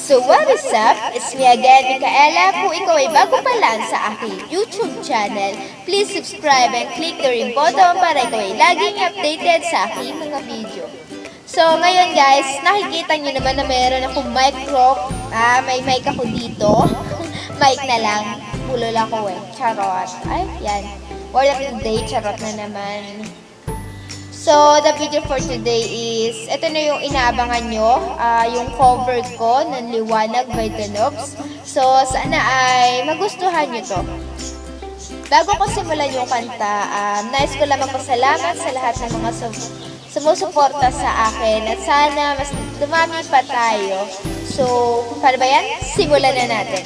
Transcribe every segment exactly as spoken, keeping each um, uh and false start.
So what is up? It's me again, Micaela. Kung ikaw ay bago pa lang sa aking YouTube channel, please subscribe and click the ring button para ikaw ay laging updated sa aking mga video. So ngayon guys, nakikita nyo naman na meron akong mic rock. Ah, may mic ako dito. Mic na lang. Pulol ako eh. Charot. Ay, yan. Word of the day, charot na naman. So, the video for today is, ito na yung inaabangan nyo, uh, yung cover ko ng Liwanag by Denox. So, sana ay magustuhan nyo to. Bago ko simulan yung kanta, um, nais ko lang magpasalamat sa lahat ng mga sum sumusuporta sa akin at sana mas dumami pa tayo. So, paano ba yan? Simulan na natin.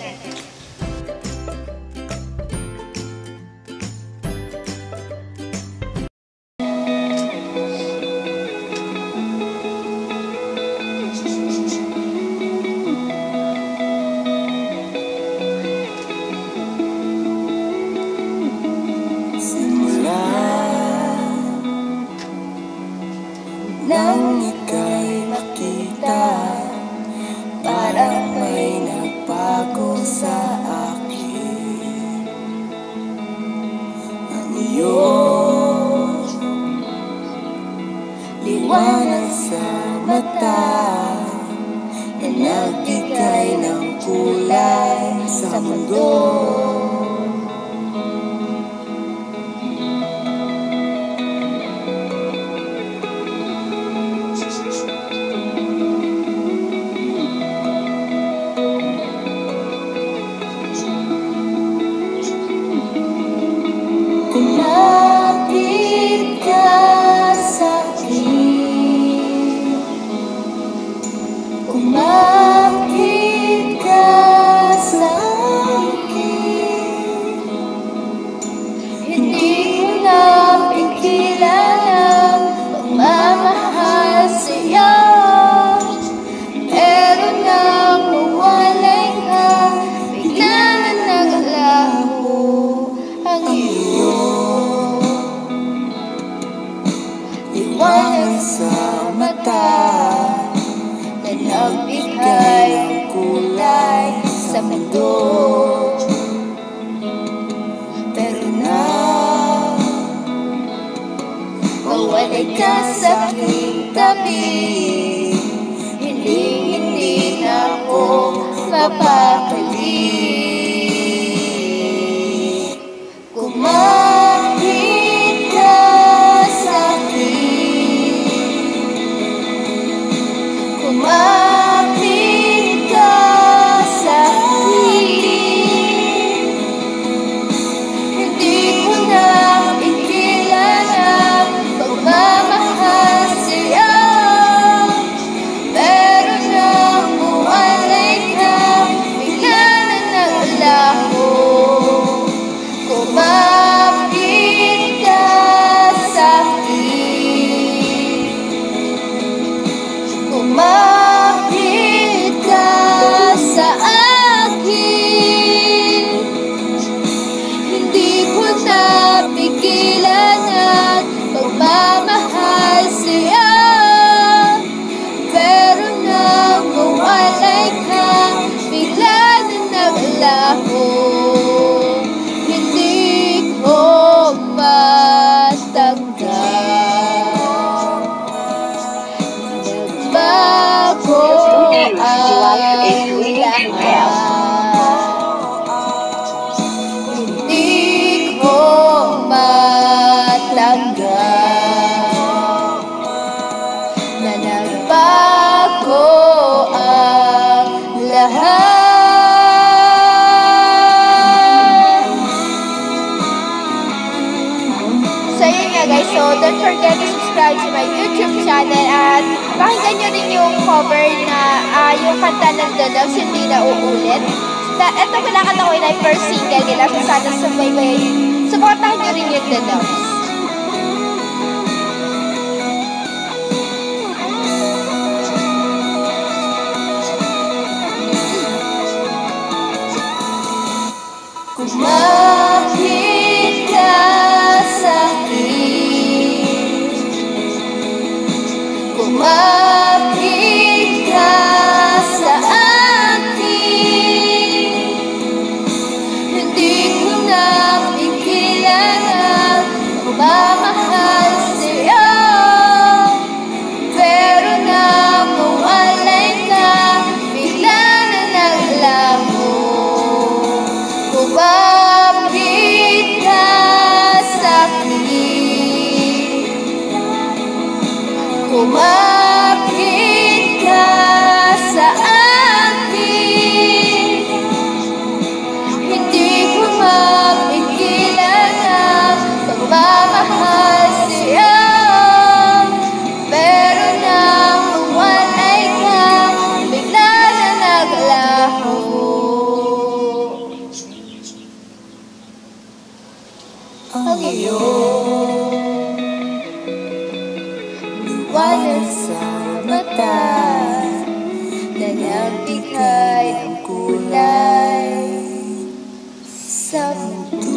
Nang ika'y makita, parang may nagbago sa akin. Ang iyong liwanag sa mata na nagbigay ng kulay sa mundo. Kumapit ka sa'kin, kumapit ka sa'kin, hindi ko na pigilan ang pagmamahal sa'yo, pero nang mawalay ka, bigla na naglaho ang iyong liwanag sa mata na nagbigay ng kulay sa mundo. Pero na mawalay ka sa aking tabi, hindi, hindi na ako mapapali. Kumapit ka sa'kin, kumapit ka sa'kin, hindi ko na pigilan ang pagmamahal sa'yo, pero nang mawalay ka, bigla na naglaho. Kumapit ka sa'kin, kumapit ka sa akin, hindi ko na pigilan ang pagmamahal sa'yo, pero nang mawalay ka, bigla na naglaho. Nagbago ang lahat, hindi ko matanggap na nagbago ang lahat. So yun nga guys, so don't forget to subscribe to my YouTube channel at pakinggan nyo rin yung cover na uh, yung kanta ng Denox, hindi na uulit. Ito pinakanta ko yun ay first single nila, so sana sumaybay. Supportahan nyo rin yung Denox. Kumapit ka sa'kin, kumapit ka sa akin, lumapit ka sa akin, hindi ko mapigilan ang pagmamahal sa'yo. Pero nang mawalay ka, bigla na naglaho. Ang iyong liwanag sa mata, nalagtikay ang kulay sa mundo.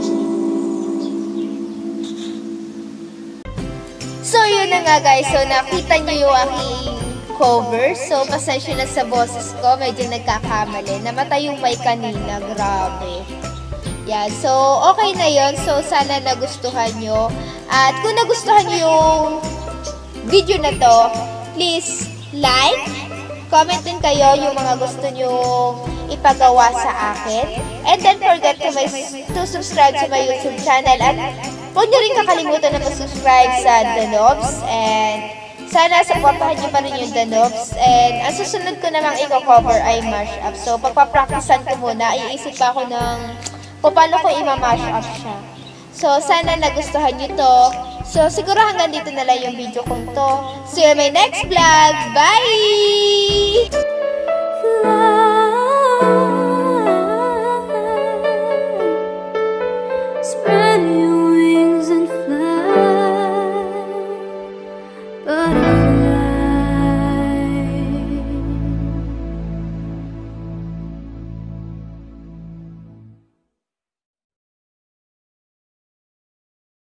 So yun na nga guys, so nakita nyo yung aking cover. So pasensya na sa boses ko, medyo nagkakamali. Namatay yung mic kanina, grabe. Yan, so okay na yun. So sana nagustuhan nyo. At kung nagustuhan nyo yung video na to, please like, comment din kayo yung mga gusto nyo ipagawa sa akin. And then forget to, my, to subscribe to my YouTube channel. At huwag nyo rin kakalimutan na mag-subscribe sa The Nobs. And sana supportahan nyo pa rin yung The Nobs. And ang susunod ko namang i-cover ay mashup. So pagpapracticean ko muna, iisip pa ako ng kung paano ko i-mash up siya. So sana nagustuhan nyo to. So siguro hanggang dito na lang yung video kong to. See you in my next vlog. Bye!